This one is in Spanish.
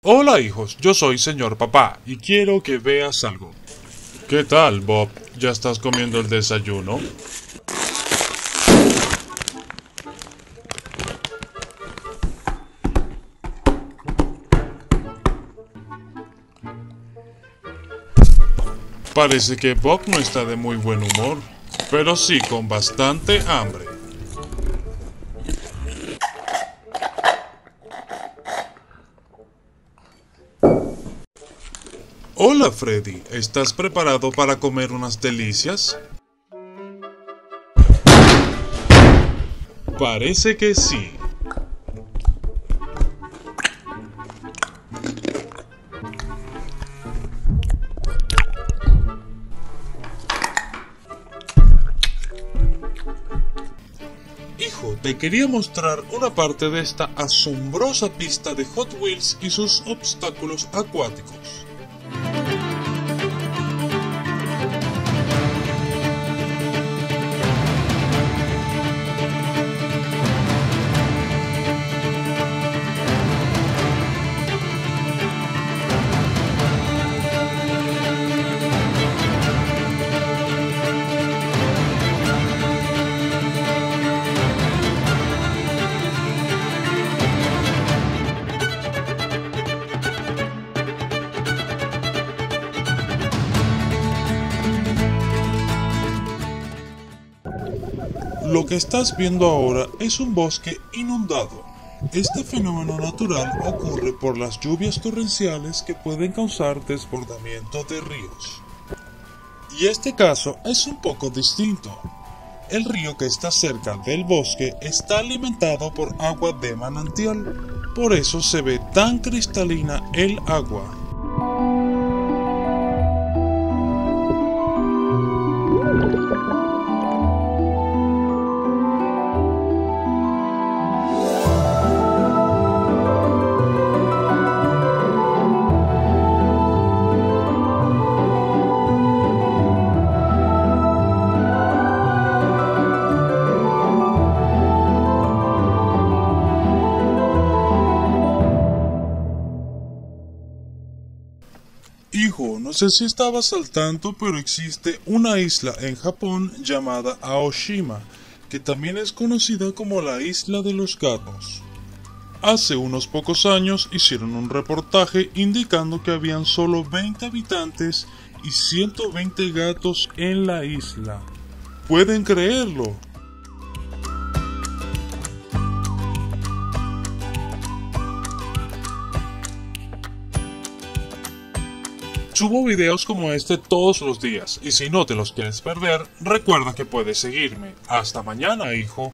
Hola hijos, yo soy señor papá y quiero que veas algo. ¿Qué tal, Bob? ¿Ya estás comiendo el desayuno? Parece que Bob no está de muy buen humor, pero sí con bastante hambre. Hola Freddy, ¿estás preparado para comer unas delicias? Parece que sí. Hijo, te quería mostrar una parte de esta asombrosa pista de Hot Wheels y sus obstáculos acuáticos. Lo que estás viendo ahora es un bosque inundado. Este fenómeno natural ocurre por las lluvias torrenciales que pueden causar desbordamiento de ríos. Y este caso es un poco distinto. El río que está cerca del bosque está alimentado por agua de manantial, por eso se ve tan cristalina el agua. Hijo, no sé si estabas al tanto, pero existe una isla en Japón llamada Aoshima, que también es conocida como la Isla de los Gatos. Hace unos pocos años hicieron un reportaje indicando que habían solo 20 habitantes y 120 gatos en la isla. ¿Pueden creerlo? Subo videos como este todos los días y si no te los quieres perder, recuerda que puedes seguirme. Hasta mañana, hijo.